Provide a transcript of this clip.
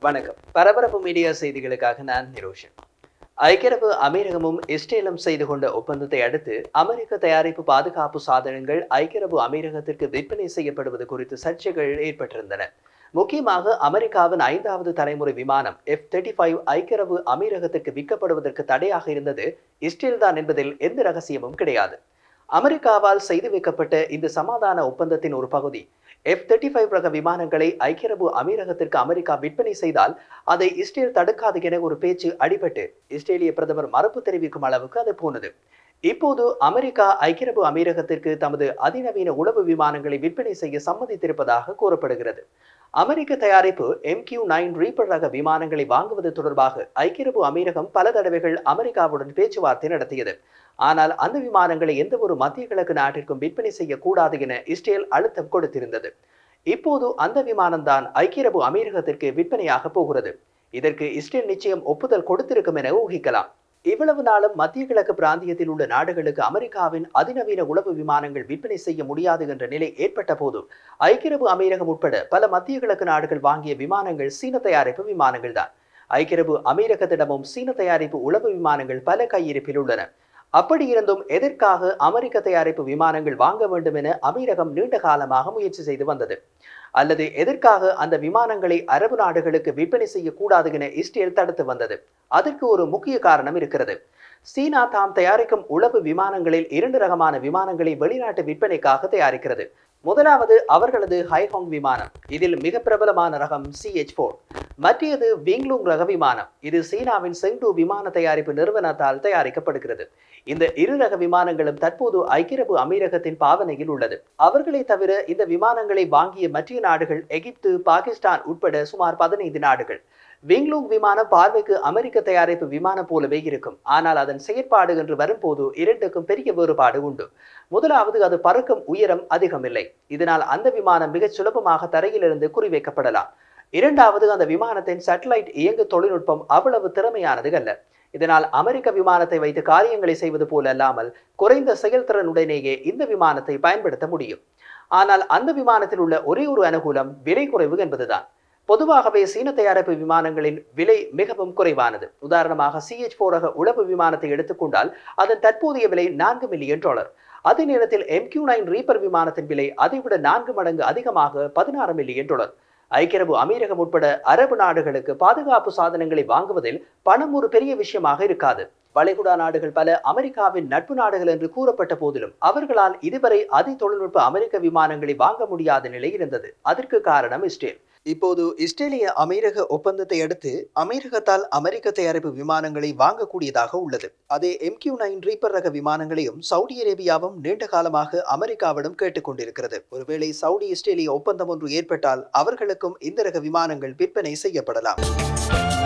வணக்கம். பரபரப்பு மீடியா செய்திகளுக்காக நான் நிரோஷன். ஐக்கிய அரபு அமீரகமும் இஸ்ரேலும் செய்து கொண்ட ஒப்பந்தத்தை அடுத்து அமெரிக்க தயாரிப்பு பாதுகாப்பு சாதனங்கள் ஐக்கிய அரபு அமீரகத்திற்கு விற்பனை செய்யப்படுவது குறித்து சர்ச்சைகள் ஏற்பட்டிருந்தன. முக்கியமாக அமெரிக்காவின் 5வது தலைமுறை விமானம் F-35 ஐக்கிய அரபு அமீரகத்திற்கு விற்கப்படுவதற்கு தடையாக இருந்தது இஸ்ரேல் தான் என்பதில் எந்த ரகசியமும் கிடையாது. அமெரிக்காவால் செய்து வைக்கப்பட்ட இந்த சமாதான ஒப்பந்தத்தின் ஒரு பகுதி F-35 ரக விமானங்களை ஐக்கிய அரபு அமீரகத்திற்கு அமெரிக்கா விற்பனை செய்தால் அதை இஸ்ரேல் தடுக்காது என ஒரு பேச்சு அடிபட்டு இஸ்ரேலிய பிரதமர் மறுப்பு தெரிவிக்கும் அளவுக்கு அது போனது. இப்போது அமெரிக்கா ஐக்கிய அரபு அமீரகத்திற்கு தமது அதிநவீன உளவு விமானங்களை விற்பனை செய்ய சம்மதித்திருப்பதாக கூறப்படுகிறது. அமெரிக்க தயாரிப்பு MQ-9 ரீப்பர் ரக விமானங்களை வாங்குவது தொடர்பாக ஐக்கிய அரபு அமீரகம் பல தடவைகள் அமெரிக்காவுடன் பேச்சுவார்த்தை நடத்தியது. ஆனால் அந்த விமானங்களை எந்த ஒரு மத்திய கிழக்கு நாட்டிற்கும் விற்பனை செய்யக்கூடாது என இஸ்ரேல் அழுத்தம் கொடுத்திருந்தது. இப்போது அந்த விமானம்தான் ஐக்கிய அரபு அமீரகத்திற்கு விற்பனையாக போகிறது. இதற்கு இஸ்ரேல் நிச்சயம் ஒப்புதல் கொடுத்திருக்கும் என ஊகிக்கலாம். இவ்வளவு நாளும் மத்திய கிழக்கு பிராந்தியத்தில் உள்ள நாடுகளுக்கு அமெரிக்காவின் அதிநவீன உளவு விமானங்கள் விற்பனை செய்ய முடியாது என்ற நிலை ஏற்பட்ட போது ஐக்கிய அரபு அமீரகம் உட்பட பல மத்திய கிழக்கு நாடுகள் வாங்கிய விமானங்கள் சீன தயாரிப்பு விமானங்கள் தான். ஐக்கிய அரபு அமீரகத்திடமும் சீன தயாரிப்பு உளவு விமானங்கள் பல கையிருப்பில் உள்ளன. அப்படி இருந்தும் எதற்காக அமெரிக்க தயாரிப்பு விமானங்கள் வாங்க வேண்டும் என அமீரகம் நீண்ட காலமாக முயற்சி செய்து வந்தது? அல்லது எதற்காக அந்த விமானங்களை அரபு நாடுகளுக்கு விற்பனை செய்யக்கூடாது என இஸ்ரேல் தடுத்து வந்தது? அதற்கு ஒரு முக்கிய காரணம் இருக்கிறது. சீனா தாம் தயாரிக்கும் உளவு விமானங்களில் 2 ரகமான விமானங்களை வெளிநாட்டு விற்பனைக்காக தயாரிக்கிறது. முதலாவது அவர்களது ஹைஹாங் விமானம். இதில் மிக பிரபலமான ரகம் CH-4. மற்றது விங்லூங் ரக விமானம். இது சீனாவின் செங்டு விமான தயாரிப்பு நிறுவனத்தால் தயாரிக்கப்படுகிறது. இந்த 2 ரக விமானங்களும் தற்போது ஐக்கிய அரபு அமீரகத்தின் பாவனையில் உள்ளது. அவர்களை தவிர இந்த விமானங்களை வாங்கிய மற்ற நாடுகள் எகிப்து, பாகிஸ்தான் உட்பட சுமார் 15 நாடுகள். விங்லூங் விமானம் பார்வைக்கு அமெரிக்க தயாரிப்பு விமானம் போலவே இருக்கும். ஆனால் அதன் செயற்பாடு என்று வரும்போது 2க்கும் பெரிய வேறுபாடு உண்டு. முதலாவது, அது பறக்கும் உயரம் அதிகமில்லை. இதனால் அந்த விமானம் மிகச் சுலபமாக தரையிலிருந்து குறிவைக்கப்படலாம். இரண்டாவது, அந்த விமானத்தின் சேட்டலைட் இயங்கு தொழில்நுட்பம் அவ்வளவு திறமையானது அல்ல. இதனால் அமெரிக்க விமானத்தை வைத்து காரியங்களை செய்வது போல அல்லாமல் குறைந்த செயல்திறனுடனேயே இந்த விமானத்தை பயன்படுத்த முடியும். ஆனால் அந்த விமானத்தில் உள்ள ஒரே ஒரு அனுகூலம் விலை குறைவு என்பதுதான். பொதுவாகவே சீன தயாரிப்பு விமானங்களின் விலை மிகவும் குறைவானது. உதாரணமாக CH-4 ரக உளவு விமானத்தை எடுத்துக்கொண்டால் அதன் தற்போதைய விலை $4 மில்லியன். அதே நேரத்தில் MQ-9 ரீப்பர் விமானத்தின் விலை அதைவிட 4 மடங்கு அதிகமாக $16 மில்லியன். ஐக்கிய அரபு அமீரகம் உட்பட அரபு நாடுகளுக்கு பாதுகாப்பு சாதனங்களை வாங்குவதில் பணம் ஒரு பெரிய விஷயமாக இருக்காது. வளைகுடா நாடுகள் பல அமெரிக்காவின் நட்பு நாடுகள் என்று கூறப்பட்ட போதிலும் அவர்களால் இதுவரை அதி தொழில்நுட்ப அமெரிக்க விமானங்களை வாங்க முடியாத நிலை இருந்தது. அதற்கு காரணம் இஸ்ரேல். இப்போது இஸ்ரேலிய அமீரக ஒப்பந்தத்தை அடுத்து அமீரகத்தால் அமெரிக்க தயாரிப்பு விமானங்களை வாங்கக்கூடியதாக உள்ளது. அதே MQ-9 ரீப்பர் ரக விமானங்களையும் சவுதி அரேபியாவும் நீண்ட காலமாக அமெரிக்காவிடம் கேட்டுக்கொண்டிருக்கிறது. ஒருவேளை சவுதி இஸ்ரேலிய ஒப்பந்தம் ஒன்று ஏற்பட்டால் அவர்களுக்கும் இந்த ரக விமானங்கள் விற்பனை செய்யப்படலாம்.